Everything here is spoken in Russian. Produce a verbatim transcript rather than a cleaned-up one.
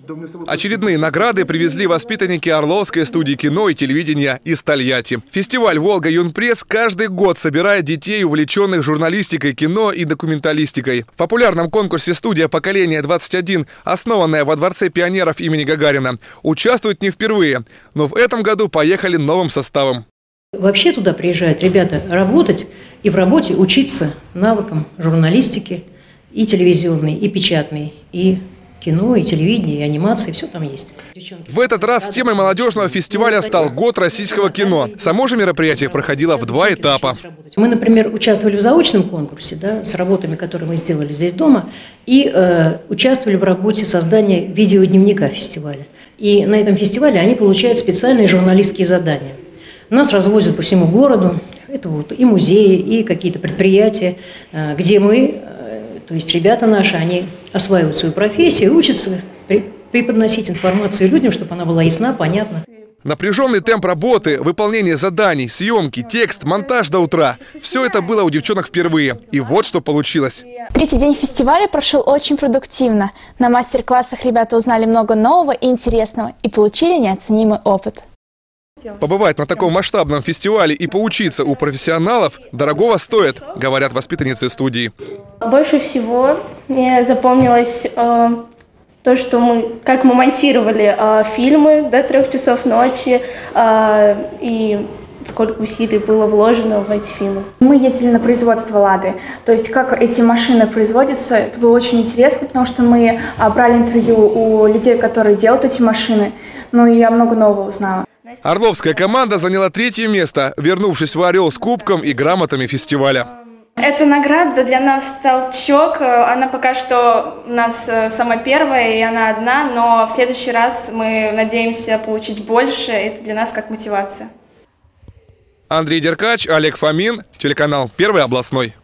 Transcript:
Очередные награды привезли воспитанники Орловской студии кино и телевидения из Тольятти. Фестиваль «Волга Юнпресс» каждый год собирает детей, увлеченных журналистикой, кино и документалистикой. В популярном конкурсе «Студия поколения двадцать один», основанная во Дворце пионеров имени Гагарина, участвуют не впервые, но в этом году поехали новым составом. Вообще туда приезжают ребята работать и в работе учиться навыкам журналистики и телевизионной, и печатной, и кино, и телевидение, и анимации, все там есть. В этот раз темой молодежного фестиваля стал год российского кино. Само же мероприятие проходило в два этапа. Мы, например, участвовали в заочном конкурсе, да, с работами, которые мы сделали здесь дома, и э, участвовали в работе создания видеодневника фестиваля. И на этом фестивале они получают специальные журналистские задания. Нас развозят по всему городу, это вот и музеи, и какие-то предприятия, э, где мы, э, то есть ребята наши, они осваивают свою профессию, учатся преподносить информацию людям, чтобы она была ясна, понятна. Напряженный темп работы, выполнение заданий, съемки, текст, монтаж до утра – все это было у девчонок впервые. И вот что получилось. Третий день фестиваля прошел очень продуктивно. На мастер-классах ребята узнали много нового и интересного и получили неоценимый опыт. Побывать на таком масштабном фестивале и поучиться у профессионалов дорогого стоит, говорят воспитанницы студии. Больше всего мне запомнилось э, то, что мы, как мы монтировали э, фильмы до трех часов ночи э, и сколько усилий было вложено в эти фильмы. Мы ездили на производство «Лады», то есть как эти машины производятся, это было очень интересно, потому что мы э, брали интервью у людей, которые делают эти машины, ну и я много нового узнала. Орловская команда заняла третье место, вернувшись в Орел с кубком и грамотами фестиваля. Эта награда для нас толчок. Она пока что у нас самая первая, и она одна, но в следующий раз мы надеемся получить больше. Это для нас как мотивация. Андрей Деркач, Олег Фомин, телеканал «Первый областной».